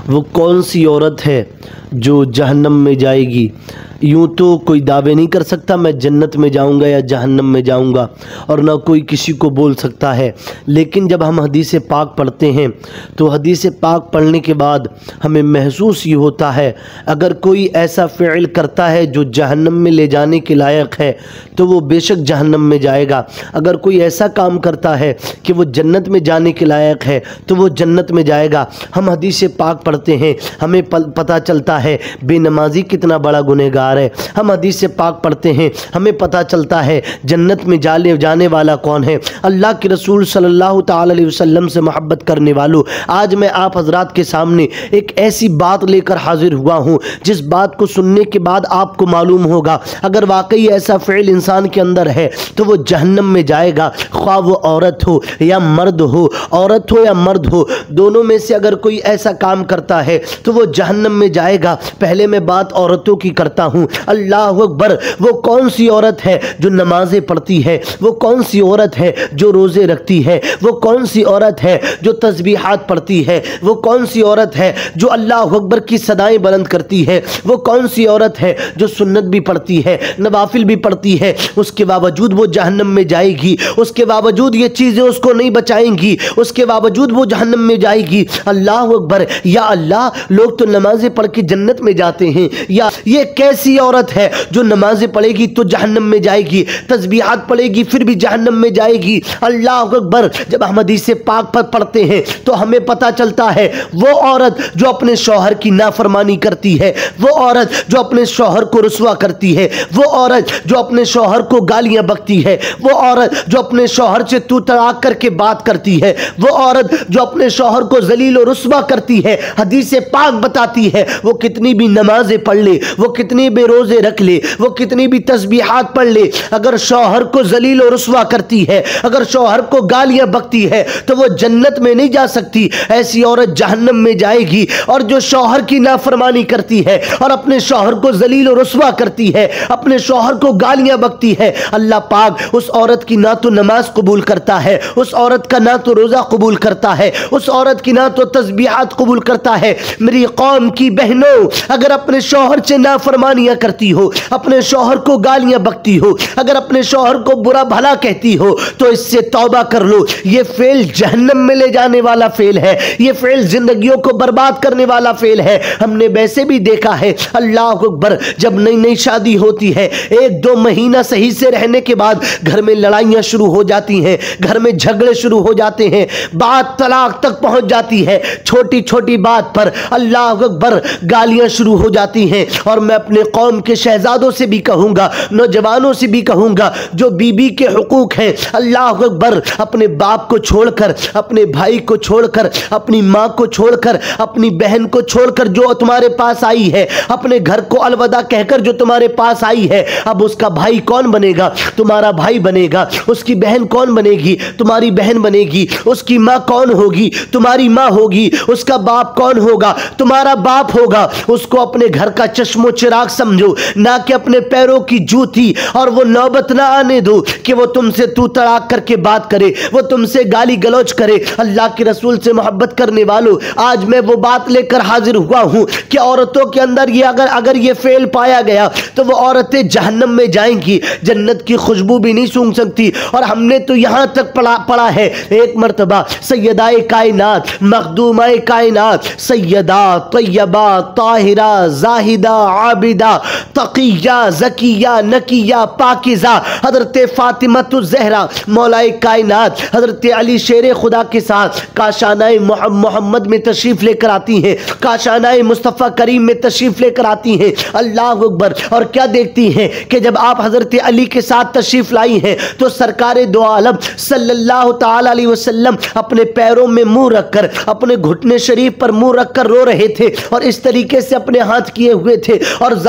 वो कौन सी औरत है जो जहन्नम में जाएगी। यूँ तो कोई दावे नहीं कर सकता मैं जन्नत में जाऊंगा या जहन्नम में जाऊंगा, और ना कोई किसी को बोल सकता है। लेकिन जब हम हदीस पाक पढ़ते हैं तो हदीस पाक पढ़ने के बाद हमें महसूस ये होता है, अगर कोई ऐसा फ़िल करता है जो जहन्नम में ले जाने के लायक है तो वो बेशक जहन्नम में जाएगा। अगर कोई ऐसा काम करता है कि वो जन्नत में जाने के लायक है तो वो जन्नत में जाएगा। हम हदीस पाक पढ़ते हैं, हमें पता चलता है बेनमाजी कितना बड़ा गुनहगार है। हम हदीस पाक पढ़ते हैं, हमें पता चलता है जन्नत में जाने वाला कौन है। अल्लाह के रसूल सल्लल्लाहु ताला अलैहि वसल्लम से मोहब्बत करने वालों, आज मैं आप हजरात के सामने एक ऐसी बात लेकर हाजिर हुआ हूँ जिस बात को सुनने के बाद आपको मालूम होगा अगर वाकई ऐसा फ़िल इंसान के अंदर है तो वो जहन्नम में जाएगा। ख्वाह वो औरत हो या मर्द हो, औरत हो या मर्द हो, दोनों में से अगर कोई ऐसा काम करता है तो वो जहन्नम में जाएगा। पहले मैं बात औरतों की करता हूँ। अल्लाह अकबर। वो कौन सी औरत है जो नमाजें पढ़ती है, वो कौन सी औरत है जो रोज़े रखती है, वो कौन सी औरत है जो तस्बीहात पढ़ती है, वो कौन सी औरत है जो अल्लाह अकबर की सदाएं बुलंद करती है, वो कौन सी औरत है जो सुन्नत भी पढ़ती है, नवाफिल भी पढ़ती है, उसके बावजूद वो जहन्नम में जाएगी। उसके बावजूद ये चीज़ें उसको नहीं बचाएंगी, उसके बावजूद वो जहन्नम में जाएगी। अल्लाह अकबर। या अल्लाह, लोग तो नमाजें पढ़ के जन्नत में जाते हैं, या ये कैसी औरत है जो नमाजें पढ़ेगी तो जहन्नम में जाएगी, तस्बीहात पढ़ेगी फिर भी जहन्नम में जाएगी। अल्लाह अकबर। जब हम हदीस पाक पर पढ़ते हैं तो हमें पता चलता है वो औरत जो अपने शौहर की नाफरमानी करती है, वो औरत जो अपने शौहर को रुसवा करती है, वो औरत जो अपने शौहर को गालियां बकती है, वो औरत जो अपने शौहर से तू तड़ाक करके बात करती है, वो औरत जो अपने शौहर को जलील और रुसवा करती है, हदीस पाक बताती है वो कितनी भी नमाजें पढ़ ले, वो कितनी भी रोजे रख ले, वो कितनी भी तस्बीहात पढ़ ले, अगर शौहर को जलील और रुसवा करती है, अगर शौहर को गालियां बकती है तो वो जन्नत में नहीं जा सकती। ऐसी औरत जहन्नम में जाएगी। और जो शौहर की नाफरमानी करती है और अपने शौहर को जलील और रुसवा करती है, अपने शौहर को गालियां बकती है, अल्लाह पाक उस औरत की ना तो नमाज कबूल करता है, उस औरत का ना तो रोजा कबूल करता है, उस औरत की ना तो तस्बीहात कबूल करता है। मेरी कौम की बहनों, अगर अपने शौहर से नाफरमानियां करती हो, अपने शौहर को गालियां बकती हो, अगर अपने शौहर को बुरा भला कहती हो तो इससे तौबा कर लो। ये फेल जहन्नम में ले जाने वाला फेल है, ये फेल जिंदगियों को बर्बाद करने वाला फेल है। हमने वैसे भी देखा है, अल्लाह अकबर, जब नई नई शादी होती है, एक दो महीना सही से रहने के बाद घर में लड़ाइयां शुरू हो जाती हैं, घर में झगड़े शुरू हो जाते हैं, बात तलाक तक पहुंच जाती है। छोटी छोटी बात पर अल्लाह अकबर गालियां शुरू हो जाती हैं। और मैं अपने कौम के शहजादों से भी कहूंगा, नौजवानों से भी कहूंगा, जो बीबी के हुकूक हैं, अल्लाह अकबर, अपने बाप को छोड़कर, अपने भाई को छोड़कर, अपनी माँ को छोड़कर, अपनी बहन को छोड़कर जो तुम्हारे पास आई है, अपने घर को अलविदा कहकर जो तुम्हारे पास आई है, अब उसका भाई कौन बनेगा? तुम्हारा भाई बनेगा। उसकी बहन कौन बनेगी? तुम्हारी बहन बनेगी। उसकी माँ कौन होगी? तुम्हारी माँ होगी। उसका बाप कौन होगा? तुम्हारा बाप होगा। उसको अपने घर का चश्मो चिराग समझो, ना कि अपने पैरों की जूती। और वो नौबत ना आने दो कि वो तुमसे तू तड़ाक करके बात करे, वो तुमसे गाली गलौज करे। अल्लाह के रसूल से मोहब्बत करने वालों, आज मैं वो बात लेकर हाजिर हुआ हूं कि औरतों के अंदर ये अगर ये फेल पाया गया तो वो औरतें जहन्नम में जाएंगी, जन्नत की खुशबू भी नहीं सूंघ सकती। और हमने तो यहां तक पढ़ा है, एक मर्तबा सैयदाए कायनात, मखदूमाए कायनात, सैयदा तैयबा ताहिरा जाहिदा आबिदा तकिया ज़किया नकिया पाकिज़ा हज़रत फ़ातिमतुज़ ज़हरा मौलाए कायनात हज़रत अली शेर खुदा के साथ काशानाए मोहम्मद में तशरीफ़ लेकर आती हैं, काशानाए मुस्तफ़ा करीम में तशरीफ़ लेकर आती हैं। अल्लाह अकबर। और क्या देखती हैं कि जब आप हज़रत अली के साथ तशरीफ़ लाई हैं तो सरकारे दो आलम सल्लल्लाहु ताला अलैहि वसल्लम अपने पैरों में मुंह रखकर, अपने घुटने शरीफ पर मुंह रखकर रो रहे थे और इस तरीके से अपने हाथ किए हुए थे और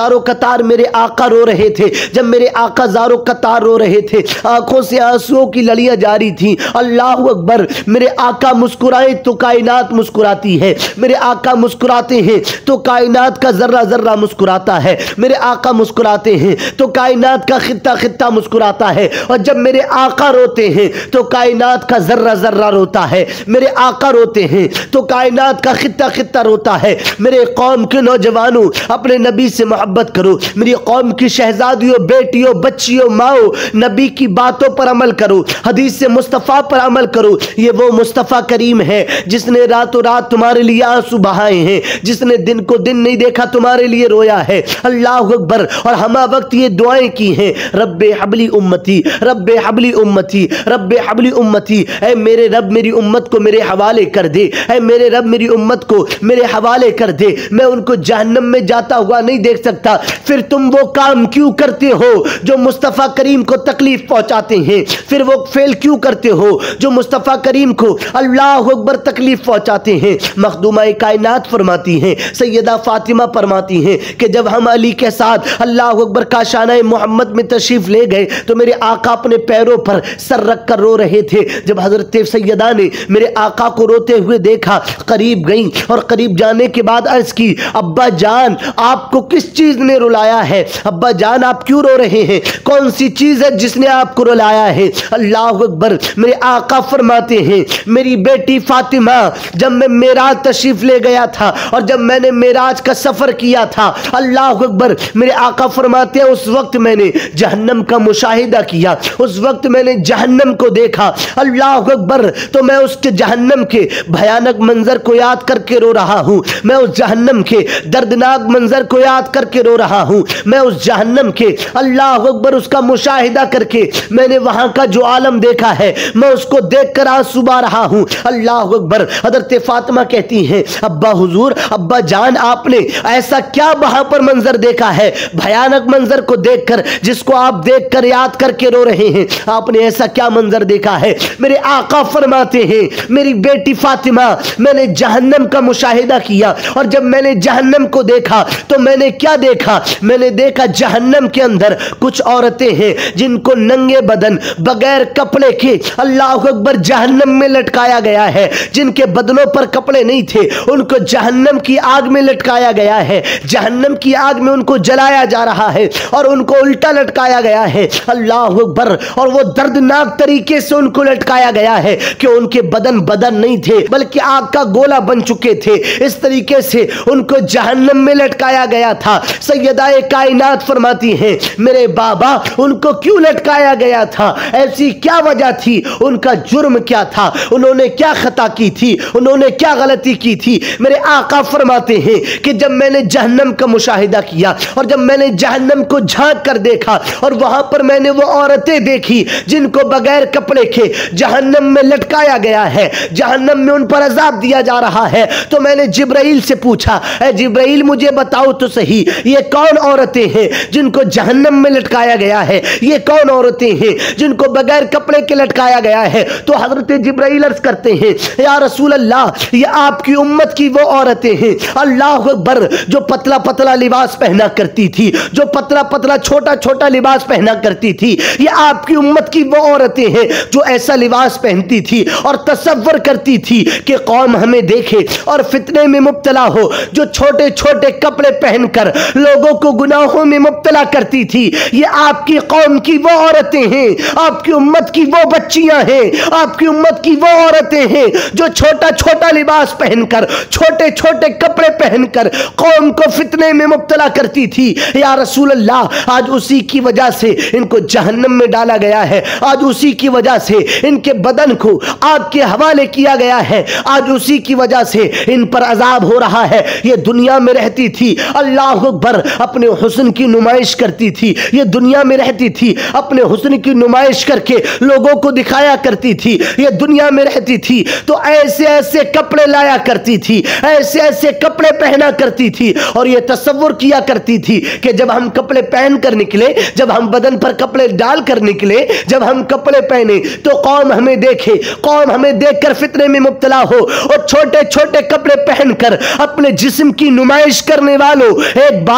ज़ारो कतार मेरे आका रो रहे थे, जब मेरे आका ज़ारो कतार रो रहे थे, आंखों से आंसुओं की लड़ियां जारी थी। अल्लाह अकबर, मेरे आका मुस्कुराए तो कायनात मुस्कुराती है, मेरे आका मुस्कुराते हैं तो कायनात का जर्रा जर्रा मुस्कुराता है, मेरे आका मुस्कुराते हैं तो कायनात का खित्ता खित्ता मुस्कुराता है, और जब मेरे आका रोते हैं तो कायनात का जर्रा जर्रा रोता है, मेरे आका रोते हैं तो कायनात का खित्ता खित्ता रोता है। मेरे कौम के नौजवानों, अपने नबी से मोहब्बत करो, मेरी कौम की शहजादियों, बेटियों, बच्चियों, माओ, नबी की बातों पर अमल करो, हदीस मुस्तफ़ा पर अमल करो। ये वो मुस्तफ़ा करीम है जिसने रातों रात तुम्हारे लिए आंसू बहाए हैं, जिसने दिन को दिन नहीं देखा तुम्हारे लिए रोया है। अल्लाह अकबर। और हम वक्त ये दुआएं की हैं, रब्बे हबली उम्मती, रब्बे हबली उम्मती, रब्बे हबली उम्मती। ऐ मेरे रब मेरी उम्मत को मेरे हवाले कर दे, ऐ मेरे रब मेरी उम्मत को मेरे हवाले कर दे, मैं उनको जहन्नम में जाता हुआ नहीं देख सकता। फिर तुम वो काम क्यों करते हो जो मुस्तफ़ा करीम को तकलीफ पहुंचाते हैं? फिर वो फेल क्यों करते हो जो मुस्तफ़ा करीम को अल्लाह अकबर तकलीफ पहुंचाते हैं? मखदूमा कायनात फरमाती हैं, सैयदा फातिमा फरमाती हैं कि जब हम अली के साथ अल्लाह अकबर काशाना मोहम्मद में तशरीफ ले गए तो मेरे आका अपने पैरों पर सर रख कर रो रहे थे। जब हजरत सैयदा ने मेरे आका को रोते हुए देखा, करीब गई और करीब जाने के बाद अर्ज की, अब्बा जान आपको किस चीज ने रुलाया है? अब्बा जान आप क्यों रो रहे हैं? कौन सी चीज है जिसने आपको रुलाया है? अल्लाह अकबर। मेरे आका फरमाते हैं, मेरी बेटी फातिमा जब मैं मेराज तशरीफ ले गया था और जब मैंने मेराज का सफर किया था, अल्लाह अकबर, मेरे आका फरमाते हैं उस वक्त मैंने जहन्नम का मुशाहिदा किया, उस वक्त मैंने जहन्नम को देखा। अल्लाह अकबर। तो मैं उसके जहन्नम के भयानक मंजर को याद करके रो रहा हूं, मैं उस जहन्नम के दर्दनाक मंजर को याद करके रो रहा हूं, मैं उस जहन्नम के अल्लाह अकबर उसका मुशाहिदा करके मैंने वहां का जो आलम देखा है मैं उसको देखकर आंसू बहा रहा हूं। अल्लाह अकबर। हजरत फातिमा कहती हैं, अब्बा हुजूर, अब्बा जान आपने ऐसा क्या वहां पर मंजर देखा है, भयानक मंजर को देखकर जिसको आप देखकर याद करके रो रहे हैं? आपने ऐसा क्या मंजर देखा है? मेरे आका फरमाते हैं, मेरी बेटी फातिमा, मैंने जहन्नम का मुशाहिदा किया और जब मैंने जहन्नम को देखा तो मैंने क्या देखा? मैंने देखा जहन्नम के अंदर कुछ औरतें हैं जिनको नंगे बदन बगैर कपड़े के अल्लाह अकबर जहन्नम में लटकाया गया है, जिनके बदनों पर कपड़े नहीं थे उनको जहन्नम की आग में लटकाया गया है, जहन्नम की आग में उनको जलाया जा रहा है और उनको उल्टा लटकाया गया है। अल्लाह अकबर। और वो दर्दनाक तरीके से उनको लटकाया गया है कि उनके बदन बदन नहीं थे बल्कि आग का गोला बन चुके थे। इस तरीके से उनको जहन्नम में लटकाया गया था। सैयदाए कायनात फरमाती हैं, मेरे बाबा उनको क्यों लटकाया गया था? ऐसी क्या वजह थी? उनका जुर्म क्या था? उन्होंने क्या खता की थी? उन्होंने क्या गलती की थी? मेरे आका फरमाते हैं कि जब मैंने जहन्नम का मुशाहिदा किया और जब मैंने जहन्नम को झांक कर देखा और वहां पर मैंने वो औरतें देखी जिनको बगैर कपड़े के जहन्नम में लटकाया गया है, जहन्नम में उन पर अजाब दिया जा रहा है, तो मैंने जिब्राइल से पूछा, ऐ जिब्राइल मुझे बताओ तो सही, ये कौन औरतें हैं जिनको जहन्नम में लटकाया गया है? ये कौन औरतें हैं जिनको बगैर कपड़े के लटकाया गया है? तो हजरत जिब्राइल अर्ज करते हैं, या रसूल अल्लाह, ये आपकी उम्मत की वो औरतें हैं, अल्लाह अकबर, जो पतला पतला लिबास पहना करती थी, जो पतला पतला छोटा छोटा लिबास पहना करती थी। ये आपकी उम्मत की वो औरतें हैं जो ऐसा लिबास पहनती थी और तसव्वुर करती थी कि कौम हमें देखे और फितने में मुब्तला हो, जो छोटे छोटे कपड़े पहनकर लोगों को गुनाहों में मुब्तला करती थी। ये आपकी कौम की वो औरतें हैं, आपकी उम्मत की वो बच्चियां हैं, आपकी उम्मत की वो औरतें हैं जो छोटा छोटा लिबास पहनकर, छोटे छोटे कपड़े पहनकर कौम को फितने में मुब्तला करती थी। या रसूल अल्लाह, आज उसी की वजह से इनको जहन्नम में डाला गया है, आज उसी की वजह से इनके बदन को आग के हवाले किया गया है, आज उसी की वजह से इन पर अजाब हो रहा है। ये दुनिया में रहती थी, अल्लाह अकबर, अपने हुस्न की नुमाइश करती थी, ये दुनिया में रहती थी, अपने हुस्न की नुमाइश करके लोगों को दिखाया करती थी, ये दुनिया में रहती थी तो ऐसे ऐसे कपड़े लाया करती थी, ऐसे ऐसे कपड़े पहना करती थी और ये तसव्वुर किया करती थी कि जब हम कपड़े पहन कर निकले, जब हम बदन पर कपड़े डाल कर निकले, जब हम कपड़े पहने तो कौम हमें देखे, कौम हमें देखकर फितने में मुब्तला हो। और छोटे छोटे कपड़े पहनकर अपने जिस्म की नुमाइश करने वालों, एक बात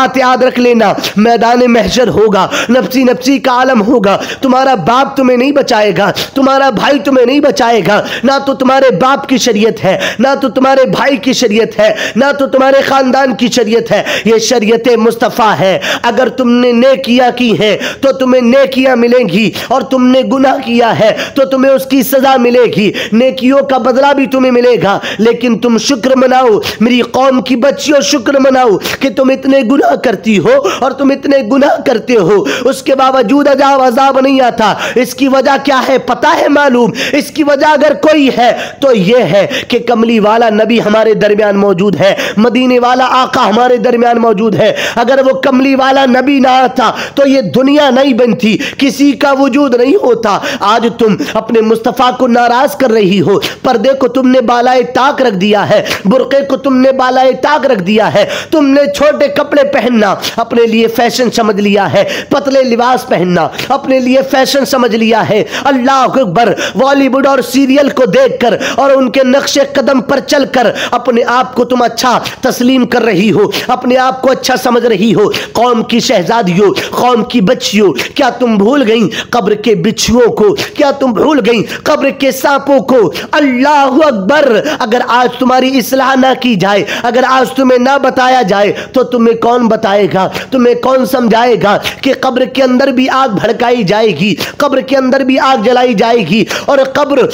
बात याद रख लेना, मैदान महशर होगा, नफ्सी नफ्सी का आलम होगा, तुम्हारा बाप तुम्हें नहीं बचाएगा, तुम्हारा भाई तुम्हें नहीं बचाएगा, ना तो तुम्हारे बाप की शरीयत है, ना तो तुम्हारे भाई की शरीयत है, ना तो तुम्हारे खानदान की शरीयत है, ये शरीयत मुस्तफ़ा है। अगर तुमने नेकियां की है तो तुम्हें नेकियां मिलेंगी, और तुमने गुनाह किया है तो तुम्हें उसकी सजा मिलेगी, नेकियों का बदला भी तुम्हें मिलेगा। लेकिन तुम शुक्र मनाओ, मेरी कौम की बच्चियों, शुक्र मनाओ कि तुम इतने गुनाह करती हो और तुम इतने गुनाह करते हो, उसके बावजूद अजाब नहीं आता। इसकी वजह क्या है पता है मालूम? इसकी वजह अगर कोई है तो यह है कि कमली वाला नबी हमारे दरमियान मौजूद है, मदीने वाला आका हमारे दरमियान मौजूद है। अगर वो कमली वाला नबी ना आता तो ये दुनिया नहीं बनती, किसी का वजूद नहीं होता। आज तुम अपने मुस्तफ़ा को नाराज कर रही हो, पर्दे को तुमने बालाए ताक रख दिया है, बुर्के को तुमने बालाए ताक रख दिया है, तुमने छोटे कपड़े पहनना अपने लिए फैशन समझ लिया है, पतले लिबास पहनना अपने लिए फैशन समझ लिया है। अल्लाह अकबर, बॉलीवुड और सीरियल को देखकर और उनके नक्शे कदम पर चलकर अपने आप को तुम अच्छा तस्लीम कर रही हो, अपने आप को अच्छा समझ रही हो। कौम की शहजादियों, कौम की बच्चियों, क्या तुम भूल गई कब्र के बिच्छुओं को? क्या तुम भूल गई कब्र के सांपों को? अल्लाह अकबर, अगर आज तुम्हारी इस्लाह ना की जाए, अगर आज तुम्हें ना बताया जाए तो तुम्हें कौन बताएगा, तुम्हें कौन समझाएगा कि कब्र के अंदर भी आग भड़काई जाएगी, कब्र के अंदर भी आग जलाई जाएगी, और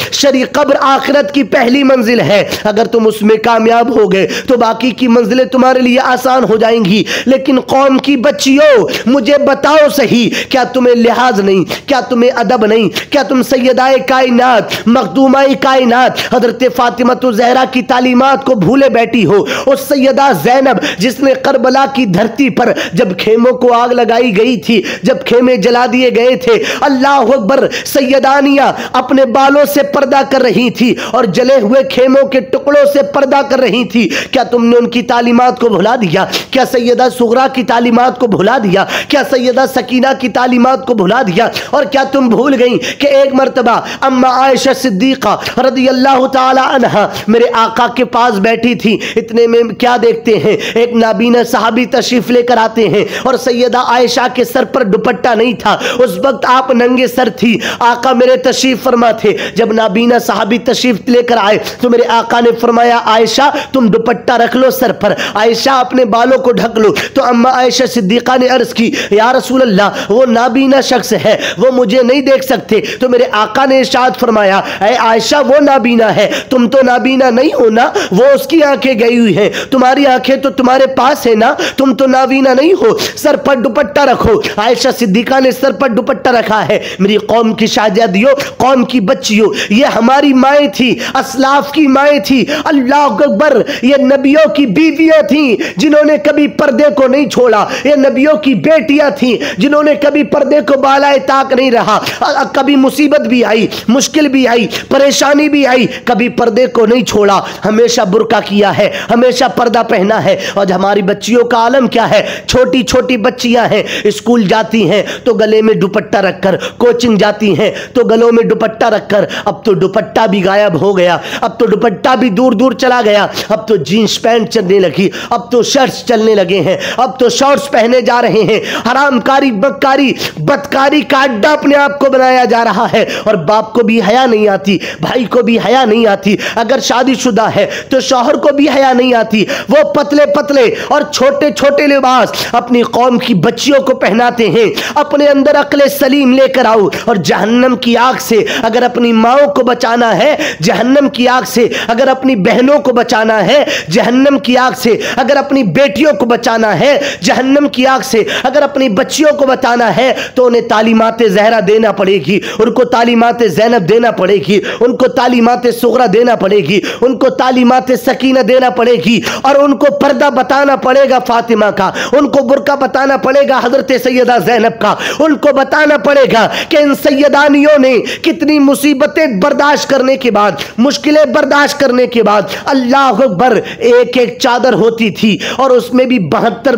कब्र आखिरत की पहली मंजिल है। अगर तुम उसमें कामयाब हो गए तो बाकी की मंजिलें तुम्हारे लिए आसान हो जाएंगी। लेकिन कौम की बच्चियों, मुझे बताओ सही, क्या तुम्हें लिहाज नहीं, क्या तुम्हें अदब नहीं, क्या तुम सैयदाए कायनात, मखदूमाए कायनात हजरत फातिमा ज़हरा की तालीमात को भूले बैठी हो? उस सैयदा ज़ैनब जिसने करबला की धरती पर जब खेमों को आग लगाई गई थी, जब खेमे जला दिए गए थे, अल्लाह अकबर, सैयदानियां अपने बालों से पर्दा कर रही थी और जले हुए खेमों के टुकड़ों से पर्दा कर रही थी। क्या तुमने उनकी तालीमात को भुला दिया? क्या सैयदा सुगरा की तालीमात को भुला दिया? क्या सैयदा सकीना की तालीमात को भुला दिया? और क्या तुम भूल गई कि एक मर्तबा अम्मा आयशा सिद्दीका रज़ियल्लाहु ताला अन्हा मेरे आका के पास बैठी थी। इतने में क्या देखते हैं, एक नाबीना सहाबी तशरीफ लेकर आते हैं और सैयदा आयशा के सर पर दुपट्टा नहीं था। उस वक्त आप नंगे सर थी, आका मेरे तशरीफ फरमा थे। जब नाबीना सहाबी तशरीफ लेकर आए तो मेरे आका ने फरमाया, आयशा तुम दुपट्टा रख लो सर पर, आयशा अपने बालों को ढक लो। तो अम्मा आयशा सिद्दीका ने अर्ज की, या रसूल अल्लाह, वो नाबीना शख्स है, वो मुझे नहीं देख सकते। तो मेरे आका ने इरशाद फरमाया, ऐ आयशा वो नाबीना है, तुम तो नाबीना नहीं हो ना, वो उसकी आंखें गई हुई हैं, तुम्हारी आंखें तो तुम्हारे पास है ना, तुम तो नाबीना नहीं हो, सर पर दुपट्टा रखो। आयशा सिद्दीका ने सर पर दुपट्टा रखा है। मेरी कौम की शहजादियों, कौम की बच्चियों, ये हमारी माएँ थी, असलाफ की माएँ थी। अल्लाह अकबर, ये नबियों की बीवियां थी जिन्होंने कभी पर्दे को नहीं छोड़ा, ये नबियों की बेटियां थी जिन्होंने कभी पर्दे को बालाए ताक नहीं रहा। कभी मुसीबत भी आई, मुश्किल भी आई, परेशानी भी आई, कभी पर्दे को नहीं छोड़ा, हमेशा बुर्का किया है, हमेशा पर्दा पहना है। और हमारी बच्चियों का आलम क्या है? छोटी छोटी बच्चियां हैं, स्कूल जाती हैं तो गले में दुपट्टा रखकर, कोचिंग जाती हैं तो गलों में दुपट्टा रखकर। अब तो दुपट्टा भी गायब हो गया, अब तो दुपट्टा भी दूर दूर चला गया, अब तो जीन्स पैंट चलने लगी, अब तो शर्ट्स चलने लगे हैं, अब तो शॉर्ट्स पहने जा रहे हैं। हरामकारी, बदकारी, बदकारी का अड्डा अपने आप को बनाया जा रहा है। और बाप को भी हया नहीं आती, भाई को भी हया नहीं आती, अगर शादीशुदा है तो शौहर को भी हया नहीं आती। वो पतले पतले और छोटे छोटे लिबास अपनी कौम की बच्चियों को पहनाते हैं। अपने अंदर अक्ल सलीम लेकर आओ, और जहन्नम की आग से अगर अपनी माओं को बचाना है, जहन्नम की आग से अगर अपनी बहनों को बचाना है, जहन्नम की आग से अगर अपनी बेटियों को बचाना है, जहन्नम की आग से अगर अपनी बच्चियों को बचाना है, तो उन्हें तालीमात ज़हरा देना पड़ेगी, उनको तालीमात ज़ैनब देना पड़ेगी, उनको तालीमात सुगरा देना पड़ेगी, उनको तालीमात सकीना देना पड़ेगी, और उनको पर्दा बताना पड़ेगा फातिमा का, उनको बुर्का बताना पड़ेगा हजरत सैयदा ज़ैनब का, उनको बताना पड़ेगा कि इन सैयदानियों ने कितनी मुसीबतें बर्दाश्त करने के बाद, मुश्किलें बर्दाश्त करने के बाद, अल्लाह अकबर, एक एक चादर होती थी और उसमें भी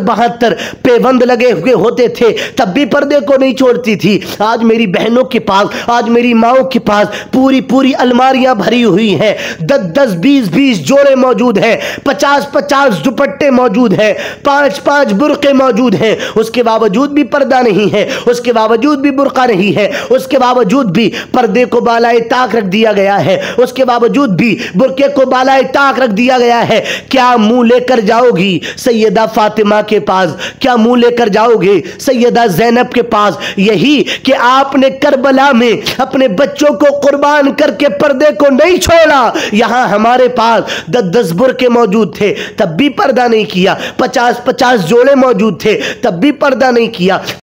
72 पेबंद लगे हुए होते थे, तब भी पर्दे को नहीं छोड़ती थी। आज मेरी बहनों के पास, आज मेरी माओं के पास पूरी पूरी अलमारियां भरी हुई हैं, 10-10, 20-20 जोड़े मौजूद हैं, 50-50 दुपट्टे मौजूद हैं, 5 5 बुर्के मौजूद हैं, उसके बावजूद भी पर्दा नहीं है, उसके बावजूद भी बुर्का नहीं है, उसके बावजूद भी पर्दे को बालाए ताक रख दिया गया है, उसके बावजूद भी बुर्के को बालाए ताक रख दिया गया है, क्या मुंह लेकर जाओगी सैयदा फातिमा के पास? क्या मुंह लेकर जाओगे सैयदा ज़ैनब के पास? यही कि आपने करबला में अपने बच्चों को कुर्बान करके पर्दे को नहीं छोड़ा। यहां हमारे पास 10-10 बुर्के मौजूद थे, तब भी पर्दा नहीं किया। 50-50 जोड़े मौजूद थे, तब भी पर्दा नहीं किया।